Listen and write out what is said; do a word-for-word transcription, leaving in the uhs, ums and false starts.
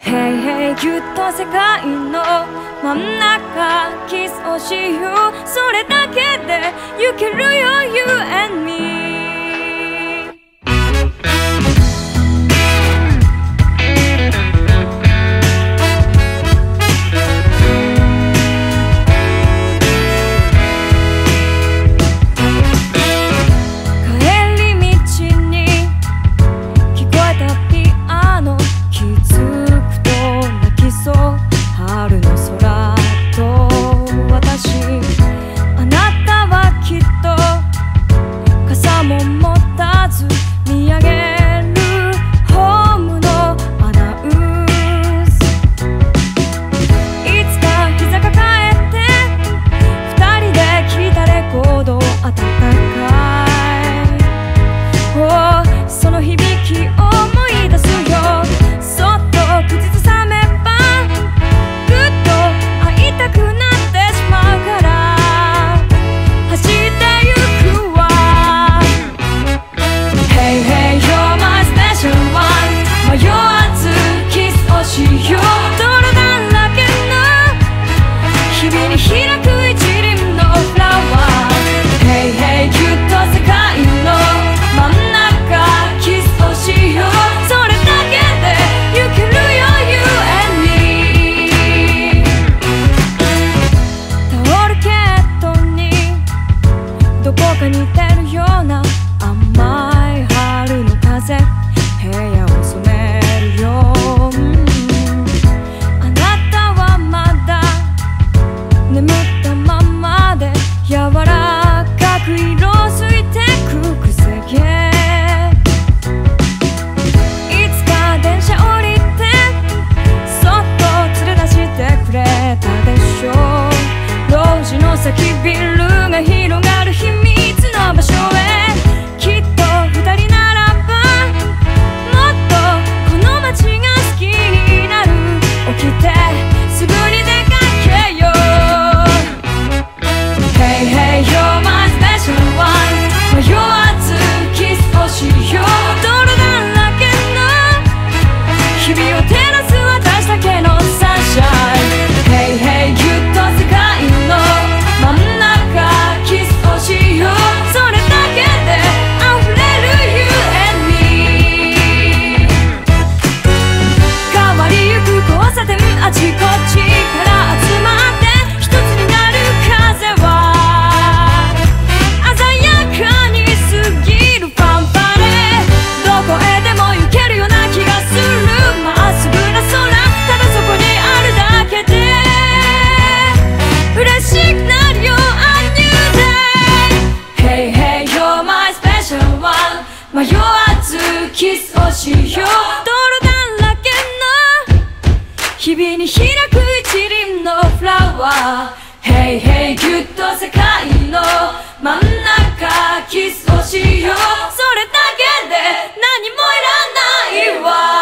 Hey hey ぎゅっと世界の真ん中キスをしようそれだけでゆけるよ You and me春の空と私あなたはきっと傘も持たず見上げるホームのアナウンスいつか膝かかえてふたりで聞いたレコードあたたかい、oh、その響きを思い出すよそっと口ずさめば会いたくなってしまうから走ってゆくわ Hey hey you're my special one 迷わずキスをしよう泥だらけの日々に開く一輪のフラワー Hey hey ぎゅっと世界の真ん中キスをしようそれだけでゆけるよ You and meタオルケットにどこか似てるような甘い春の風部屋を染めるよ、うん、あなたはまだ眠ったままで柔らかく色づいてくくせ毛いつか電車降りてそっと連れ出してくれたでしょう路地の先ビルが広がる秘密の場所へきっと二人ならばもっとこの街が好きになる起きてすぐに出かけよう Hey hey you're my special one 迷わずキスをしよう泥だらけの日々を照らす私だけのサンシャイン Hey hey ぎゅっと世界の真ん中キスをしようそれだけで溢れる You and me 変わりゆく交差点あちこちから集まって一つになる風は鮮やかに過ぎるファンファレどこへでも行けるような気がするまっすぐな空ただそこにあるだけで嬉しくなるよ A new day Hey hey you're my special one 迷わずキスをしよう泥だらけの日々に開く一輪のフラワー Hey hey ぎゅっと世界の真ん中キスをしようそれだけで何もいらないわ